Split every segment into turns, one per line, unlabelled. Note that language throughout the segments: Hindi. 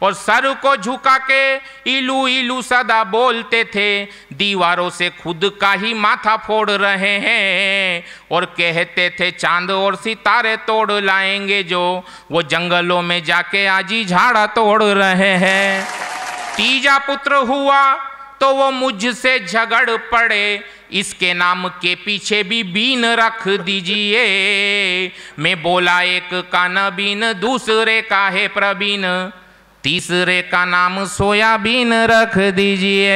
और सर को झुका के इलू इलू सदा बोलते थे, दीवारों से खुद का ही माथा फोड़ रहे हैं। और कहते थे चांद और सितारे तोड़ लाएंगे जो, वो जंगलों में जाके आज ही झाड़ा तोड़ रहे हैं। तीजा पुत्र हुआ तो वो मुझसे झगड़ पड़े, इसके नाम के पीछे भी बीन रख दीजिए। मैं बोला एक का नबीन, दूसरे का है प्रवीण, तीसरे का नाम सोयाबीन रख दीजिए।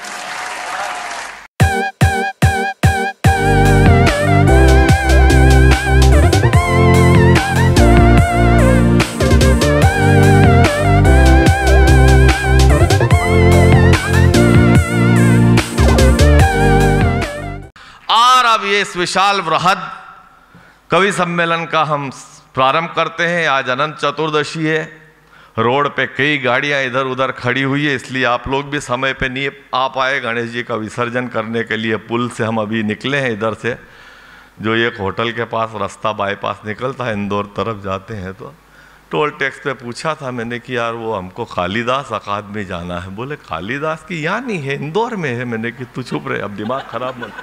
और अब ये इस विशाल वृहद कवि सम्मेलन का हम प्रारंभ करते हैं। आज अनंत चतुर्दशी है, रोड पे कई गाड़ियां इधर उधर खड़ी हुई है, इसलिए आप लोग भी समय पे नहीं आ पाए गणेश जी का विसर्जन करने के लिए। पुल से हम अभी निकले हैं, इधर से जो एक होटल के पास रास्ता बाईपास निकलता है, इंदौर तरफ जाते हैं, तो टोल टैक्स पे पूछा था मैंने कि यार वो हमको कालिदास अकादमी जाना है। बोले कालिदास की यहाँ नहीं है, इंदौर में है। मैंने कि तू चुप रहे, अब दिमाग खराब मत।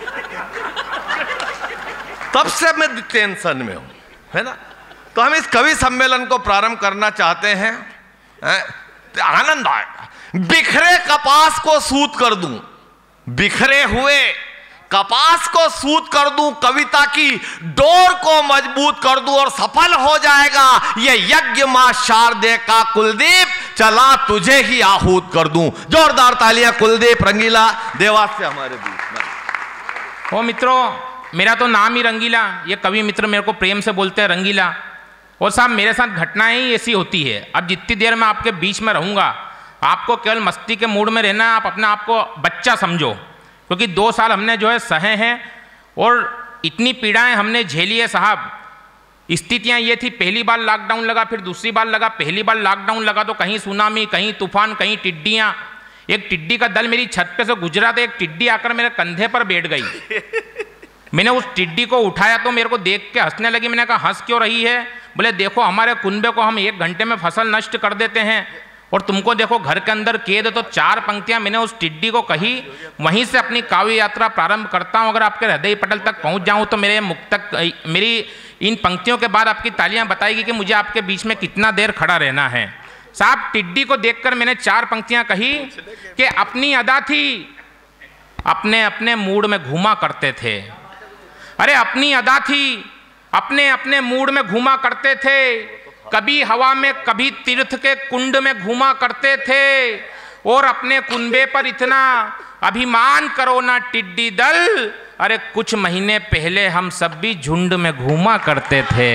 तब से मैं टेंशन में हूं, है ना। तो हम इस कवि सम्मेलन को प्रारंभ करना चाहते हैं। आनंद आएगा। बिखरे कपास को सूत कर दूं, बिखरे हुए कपास को सूत कर दूं, कविता की डोर को मजबूत कर दूं और सफल हो जाएगा ये यज्ञ मां शारदे का कुलदीप, चला तुझे ही आहूत कर दूं। जोरदार तालियां कुलदीप रंगीला देवास से हमारे बीच में।
ओ मित्रों, मेरा तो नाम ही रंगीला, ये कवि मित्र मेरे को प्रेम से बोलते हैं रंगीला। और साहब मेरे साथ घटनाएं ही ऐसी होती है। अब जितनी देर मैं आपके बीच में रहूँगा, आपको केवल मस्ती के मूड में रहना है। आप अपने आप को बच्चा समझो, क्योंकि 2 साल हमने जो है सहे हैं और इतनी पीड़ाएं हमने झेली है साहब। स्थितियाँ ये थी, पहली बार लॉकडाउन लगा, फिर दूसरी बार लगा। पहली बार लॉकडाउन लगा तो कहीं सुनामी, कहीं तूफान, कहीं टिड्डियाँ। एक टिड्डी का दल मेरी छत पे से गुजरा तो एक टिड्डी आकर मेरे कंधे पर बैठ गई। मैंने उस टिड्डी को उठाया तो मेरे को देख के हंसने लगी। मैंने कहा हंस क्यों रही है? बोले देखो हमारे कुनबे को हम 1 घंटे में फसल नष्ट कर देते हैं और तुमको देखो घर के अंदर कैद। तो 4 पंक्तियां मैंने उस टिड्डी को कही। वहीं से अपनी काव्य यात्रा प्रारंभ करता हूं। अगर आपके हृदय पटल तक पहुंच जाऊं तो मेरे मुख तक, मेरी इन पंक्तियों के बाद आपकी तालियां बताएगी कि मुझे आपके बीच में कितना देर खड़ा रहना है। साहब टिड्डी को देखकर मैंने 4 पंक्तियां कही कि अपनी अदा थी, अपने अपने मूड में घूमा करते थे। अरे अपनी अदा थी, अपने अपने मूड में घूमा करते थे। कभी हवा में, कभी तीर्थ के कुंड में घूमा करते थे। और अपने कुनबे पर इतना अभिमान करो ना टिड्डी दल, अरे कुछ महीने पहले हम सब भी झुंड में घूमा करते थे।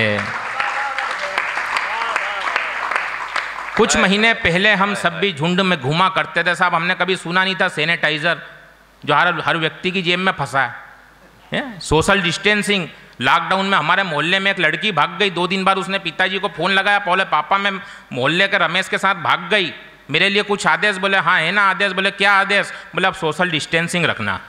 कुछ महीने पहले हम सब भी झुंड में घूमा करते थे। साहब हमने कभी सुना नहीं था सैनिटाइजर जो हर व्यक्ति की जेब में फंसा है। सोशल डिस्टेंसिंग, लॉकडाउन में हमारे मोहल्ले में एक लड़की भाग गई। 2 दिन बाद उसने पिताजी को फ़ोन लगाया, बोले पापा मैं मोहल्ले के रमेश के साथ भाग गई, मेरे लिए कुछ आदेश? बोले हाँ है ना आदेश। बोले क्या आदेश? बोले अब सोशल डिस्टेंसिंग रखना।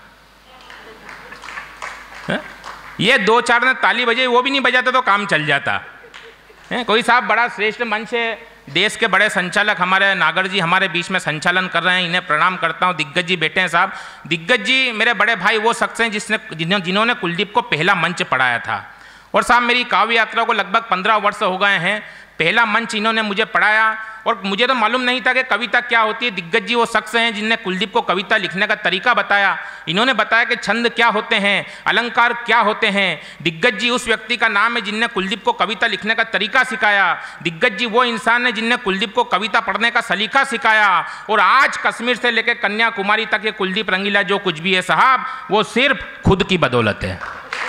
ये 2-4 ने ताली बजाई, वो भी नहीं बजाते तो काम चल जाता है। कोई साहब बड़ा श्रेष्ठ मंच है, देश के बड़े संचालक हमारे नागर जी हमारे बीच में संचालन कर रहे हैं, इन्हें प्रणाम करता हूं। दिग्गज जी बैठे हैं साहब। दिग्गज जी मेरे बड़े भाई वो शख्स हैं जिन्होंने कुलदीप को पहला मंच पढ़ाया था। और साहब मेरी काव्य यात्रा को लगभग 15 वर्ष हो गए हैं। पहला मंच इन्होंने मुझे पढ़ाया और मुझे तो मालूम नहीं था कि कविता क्या होती है। दिग्गज जी वो शख्स हैं जिनने कुलदीप को कविता लिखने का तरीका बताया। इन्होंने बताया कि छंद क्या होते हैं, अलंकार क्या होते हैं। दिग्गज जी उस व्यक्ति का नाम है जिनने कुलदीप को कविता लिखने का तरीका सिखाया। दिग्गज जी वो इंसान है जिनने कुलदीप को कविता पढ़ने का सलीका सिखाया। और आज कश्मीर से लेकर कन्याकुमारी तक ये कुलदीप रंगीला जो कुछ भी है साहब, वो सिर्फ खुद की बदौलत है।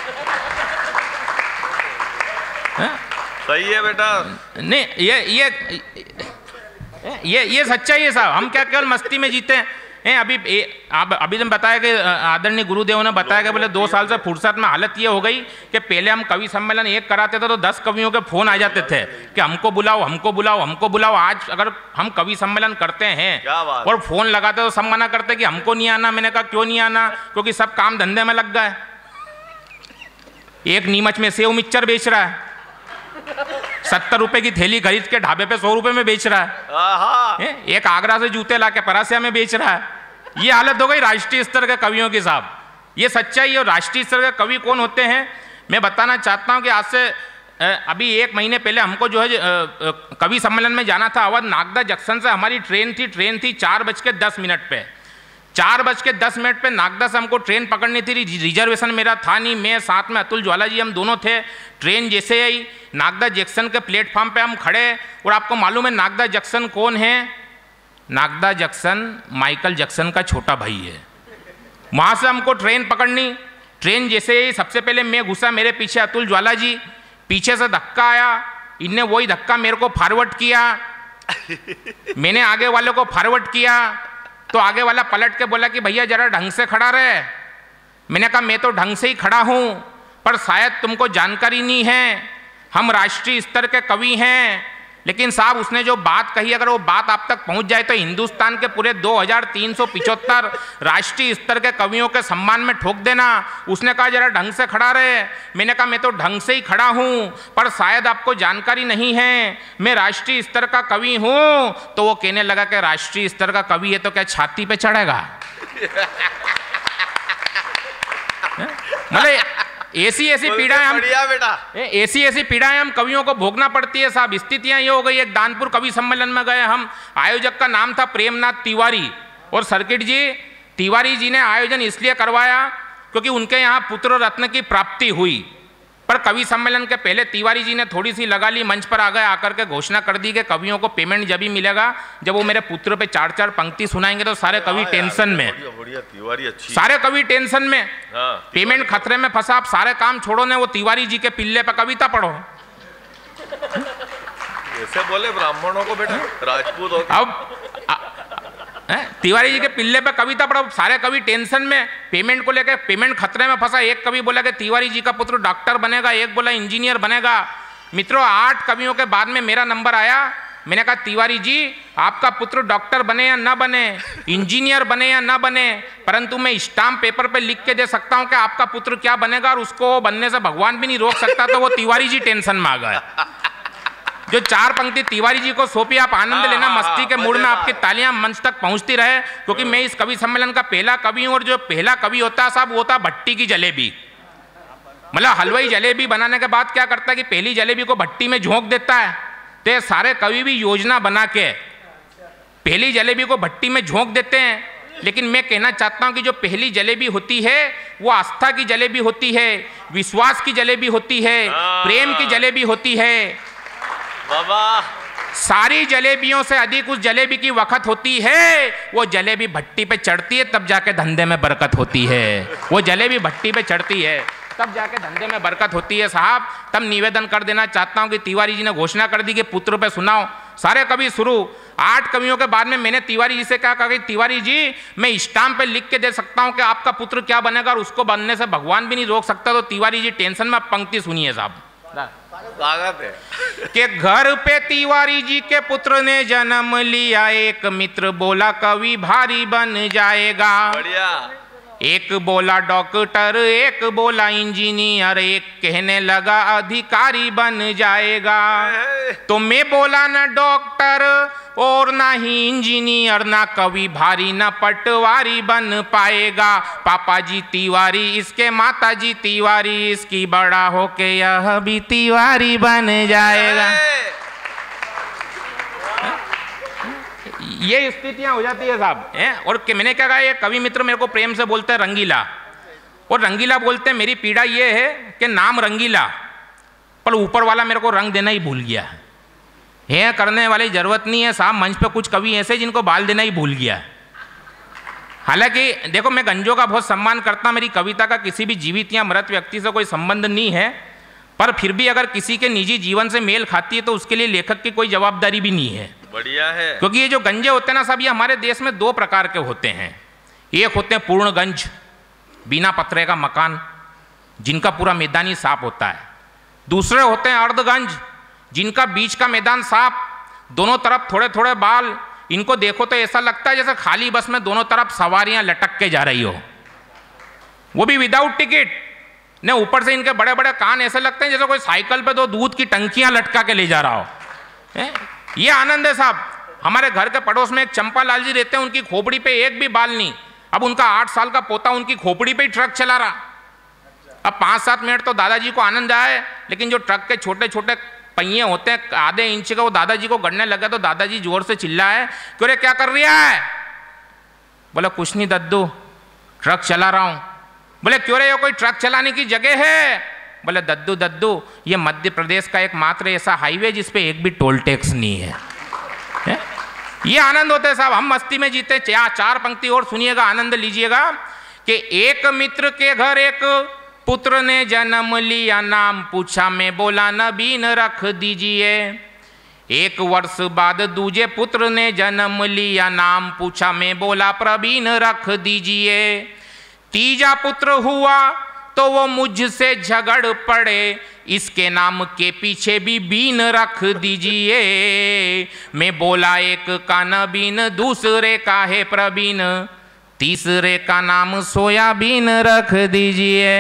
सही है बेटा।
नहीं ये सच्चाई है साहब। हम क्या केवल मस्ती में जीते हैं। अभी तो बताया कि आदरणीय गुरुदेव ने बताया कि बोले 2 साल से फुर्सत में हालत ये हो गई कि पहले हम कवि सम्मेलन एक कराते थे तो 10 कवियों के फोन आ जाते थे कि हमको बुलाओ हमको बुलाओ हमको बुलाओ। आज अगर हम कवि सम्मेलन करते हैं और फोन लगाते तो सब मना करते कि हमको नहीं आना। मैंने कहा क्यों नहीं आना? क्योंकि सब काम धंधे में लग गए। एक नीमच में सेव मिक्सचर बेच रहा है, 70 रुपए की थैली खरीद के ढाबे पे 100 रुपए में बेच रहा है। एक आगरा से जूते ला के परासिया में बेच रहा है। ये हालत हो गई राष्ट्रीय स्तर के कवियों की साहब। ये सच्चाई है। और राष्ट्रीय स्तर के कवि कौन होते हैं मैं बताना चाहता हूं कि आज से अभी 1 महीने पहले हमको जो है कवि सम्मेलन में जाना था। अवध नागदा जंक्शन से हमारी ट्रेन थी 4:10 पे। 4:10 पे नागदा से हमको ट्रेन पकड़नी थी। रिजर्वेशन मेरा था नहीं, मैं साथ में अतुल ज्वाला जी हम दोनों थे। ट्रेन जैसे आई नागदा जंक्शन के प्लेटफॉर्म पे हम खड़े। और आपको मालूम है नागदा जंक्शन कौन है? नागदा जंक्शन माइकल जैक्सन का छोटा भाई है। वहाँ से हमको ट्रेन पकड़नी। ट्रेन जैसे ही सबसे पहले मैं घुसा, मेरे पीछे अतुल ज्वाला जी, पीछे से धक्का आया। इनने वही धक्का मेरे को फॉरवर्ड किया। मैंने आगे वाले को फॉरवर्ड किया तो आगे वाला पलट के बोला कि भैया जरा ढंग से खड़ा रहे। मैंने कहा मैं तो ढंग से ही खड़ा हूँ, पर शायद तुमको जानकारी नहीं है, हम राष्ट्रीय स्तर के कवि हैं। लेकिन साहब उसने जो बात कही, अगर वो बात आप तक पहुंच जाए तो हिंदुस्तान के पूरे 2375 राष्ट्रीय स्तर के कवियों के सम्मान में ठोक देना। उसने कहा जरा ढंग से खड़ा रहे। मैंने कहा मैं तो ढंग से ही खड़ा हूं, पर शायद आपको जानकारी नहीं है, मैं राष्ट्रीय स्तर का कवि हूं। तो वो कहने लगा कि राष्ट्रीय स्तर का कवि है तो क्या छाती पे चढ़ेगा? मतलब ऐसी पीड़ाएं हम ऐसी पीड़ाएं हम कवियों को भोगना पड़ती है साहब। स्थितियां ये हो गई। एक दानपुर कवि सम्मेलन में गए हम, आयोजक का नाम था प्रेमनाथ तिवारी। और सर्किट जी तिवारी जी ने आयोजन इसलिए करवाया क्योंकि उनके यहाँ पुत्र रत्न की प्राप्ति हुई। पर कवि सम्मेलन के पहले तिवारी जी ने थोड़ी सी लगा ली, मंच पर आ गए, आकर के घोषणा कर दी कि कवियों को पेमेंट जब ही मिलेगा जब वो मेरे पुत्र पे 4-4 पंक्ति सुनाएंगे। तो सारे कवि टेंशन में,
तिवारी अच्छी,
सारे कवि टेंशन में, पेमेंट खतरे में फंसा। आप सारे काम छोड़ो ने वो तिवारी जी के पिल्ले पे कविता पढ़ो।
ऐसे बोले ब्राह्मणों को बेटा, राजपूत हो।
अब तिवारी जी के पिल्ले पे कविता पढ़ो। सारे कवि टेंशन में, पेमेंट को लेकर पेमेंट खतरे में फंसा। एक कवि बोला कि तिवारी जी का पुत्र डॉक्टर बनेगा, एक बोला इंजीनियर बनेगा। मित्रों 8 कवियों के बाद में मेरा नंबर आया। मैंने कहा तिवारी जी आपका पुत्र डॉक्टर बने या ना बने, इंजीनियर बने या ना बने, परंतु मैं स्टाम्प पेपर पे लिख के दे सकता हूं कि आपका पुत्र क्या बनेगा, और उसको बनने से भगवान भी नहीं रोक सकता। तो वो तिवारी जी टेंशन में आ गए। जो 4 पंक्ति तिवारी जी को सौंपी, आप आनंद लेना, मस्ती के मूड में आपकी तालियां मंच तक पहुंचती रहे। क्योंकि मैं इस कवि सम्मेलन का पहला कवि हूं। और जो पहला कवि होता है साहब वो होता है भट्टी की जलेबी। मतलब हलवाई जलेबी बनाने के बाद क्या करता है कि पहली जलेबी को भट्टी में झोंक देता है। तो ये सारे कवि भी योजना बना के पहली जलेबी को भट्टी में झोंक देते हैं। लेकिन मैं कहना चाहता हूं कि जो पहली जलेबी होती है वो आस्था की जलेबी होती है, विश्वास की जलेबी होती है, प्रेम की जलेबी होती है।
बाबा
सारी जलेबियों से अधिक उस जलेबी की वक़्त होती है, वो जलेबी भट्टी पे चढ़ती है तब जाके धंधे में बरकत होती है। वो जलेबी भट्टी पे चढ़ती है तब जाके धंधे में बरकत होती है साहब। तब निवेदन कर देना चाहता हूं कि तिवारी जी ने घोषणा कर दी कि पुत्र पे सुनाओ। सारे कवि शुरू। 8 कवियों के बाद में मैंने तिवारी जी से क्या कहा कि तिवारी जी मैं स्टाम्प पे लिख के दे सकता हूं कि आपका पुत्र क्या बनेगा, और उसको बनने से भगवान भी नहीं रोक सकता। तो तिवारी जी टेंशन में, पंक्ति सुनिए साहब। के घर पे तिवारी जी के पुत्र ने जन्म लिया, एक मित्र बोला कवि भारी बन जाएगा।
बढ़िया।
एक बोला डॉक्टर, एक बोला इंजीनियर, एक कहने लगा अधिकारी बन जाएगा। तो मैं बोला ना डॉक्टर और ना ही इंजीनियर, ना कवि भारी ना पटवारी बन पाएगा। पापा जी तिवारी इसके, माता जी तिवारी इसकी, बड़ा होके यह भी तिवारी बन जाएगा। ये स्थितियां हो जाती है साहब। और मैंने क्या कहा, ये कवि मित्र मेरे को प्रेम से बोलते हैं रंगीला। और रंगीला बोलते हैं मेरी पीड़ा ये है कि नाम रंगीला, पर ऊपर वाला मेरे को रंग देना ही भूल गया है। करने वाली जरूरत नहीं है साहब। मंच पे कुछ कवि ऐसे जिनको बाल देना ही भूल गया। हालांकि देखो मैं गंजों का बहुत सम्मान करता, मेरी कविता का किसी भी जीवित या मृत व्यक्ति से कोई संबंध नहीं है, पर फिर भी अगर किसी के निजी जीवन से मेल खाती है तो उसके लिए लेखक की कोई जवाबदारी भी नहीं है।
बढ़िया है।
क्योंकि ये जो गंजे होते हैं ना साहब, ये हमारे देश में 2 प्रकार के होते हैं। एक होते हैं पूर्ण गंज, बिना पत्रे का मकान, जिनका पूरा मैदानी साफ होता है। दूसरे होते हैं अर्धगंज, जिनका बीच का मैदान साफ, दोनों तरफ थोड़े थोड़े बाल। इनको देखो तो ऐसा लगता है जैसे खाली बस में दोनों तरफ सवारियां लटक के जा रही हो, वो भी विदाउट टिकट। ने ऊपर से इनके बड़े बड़े कान ऐसे लगते हैं जैसे कोई साइकिल पे 2 दूध की टंकियां लटका के ले जा रहा हो। ये आनंद है साहब। हमारे घर के पड़ोस में एक चंपा लाल जी रहते हैं, उनकी खोपड़ी पे एक भी बाल नहीं। अब उनका 8 साल का पोता उनकी खोपड़ी पे ही ट्रक चला रहा। अब 5-7 मिनट तो दादाजी को आनंद आए, लेकिन जो ट्रक के छोटे छोटे पहिए होते हैं आधे इंच का, वो दादाजी को गड़ने लगा तो दादाजी जोर से चिल्लाए, क्यों रे क्या कर रहा है? बोला कुछ नहीं दद्दू, ट्रक चला रहा हूं। बोले क्यों रे, ये कोई ट्रक चलाने की जगह है? बोले दद्दू दद्दू, ये मध्य प्रदेश का एकमात्र ऐसा हाईवे जिसपे एक भी टोल टैक्स नहीं है। ये आनंद होते हैं साहब, हम मस्ती में जीते। 4 पंक्ति और सुनिएगा, आनंद लीजिएगा कि एक मित्र के घर एक पुत्र ने जन्म लिया, नाम पूछा, मैं बोला नबीन रख दीजिए। 1 वर्ष बाद दूजे पुत्र ने जन्म लिया, नाम पूछा, मैं बोला प्रवीण रख दीजिए। तीजा पुत्र हुआ तो वो मुझसे झगड़ पड़े, इसके नाम के पीछे भी बीन रख दीजिए। मैं बोला एक का नबीन, दूसरे का है प्रवीण, तीसरे का नाम सोयाबीन रख दीजिए।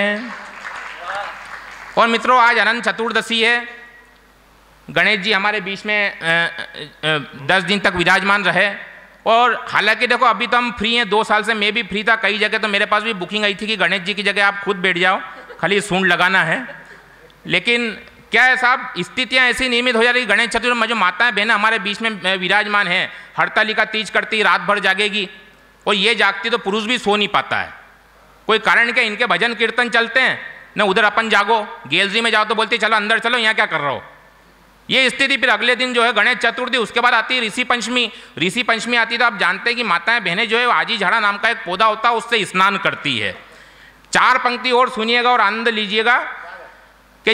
और मित्रों, आज अनंत चतुर्दशी है। गणेश जी हमारे बीच में 10 दिन तक विराजमान रहे। और हालांकि देखो अभी तो हम फ्री हैं, 2 साल से मैं भी फ्री था। कई जगह तो मेरे पास भी बुकिंग आई थी कि गणेश जी की जगह आप खुद बैठ जाओ, खाली सूंड लगाना है। लेकिन क्या है साहब, स्थितियां ऐसी नियमित हो जा रही। गणेश चतुर्थी में जो माताएं बहनें हमारे बीच में विराजमान हैं, हड़तालिका तीज करती, रात भर जागेगी, और ये जागती तो पुरुष भी सो नहीं पाता है। कोई कारण क्या, इनके भजन कीर्तन चलते हैं न, उधर अपन जागो, गैलरी में जाओ तो बोलते चलो अंदर चलो, यहाँ क्या कर रहे हो। ये स्थिति। फिर अगले दिन जो है गणेश चतुर्थी, उसके बाद आती है ऋषि पंचमी। ऋषि पंचमी आती है तो आप जानते हैं कि माताएं बहनें जो है आजी झाड़ा नाम का एक पौधा होता है, उससे स्नान करती है। 4 पंक्ति और सुनिएगा और आनंद लीजिएगा कि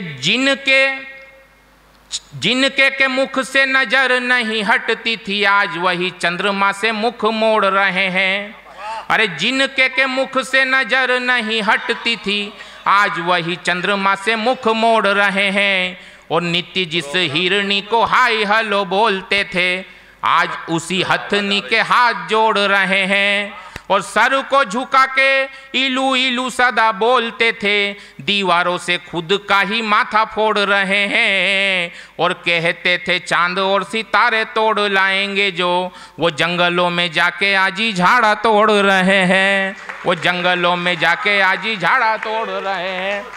जिनके के मुख से नजर नहीं हटती थी, आज वही चंद्रमा से मुख मोड़ रहे हैं। अरे जिनके के मुख से नजर नहीं हटती थी, आज वही चंद्रमा से मुख मोड़ रहे हैं। और नित्य जिस हिरणी को हाय हलो बोलते थे, आज उसी हथनी के हाथ जोड़ रहे हैं। और सर को झुका के इलू इलू सदा बोलते थे, दीवारों से खुद का ही माथा फोड़ रहे हैं। और कहते थे चांद और सितारे तोड़ लाएंगे जो, वो जंगलों में जाके आजी झाड़ा तोड़ रहे हैं। वो जंगलों में जाके आजी झाड़ा तोड़ रहे हैं।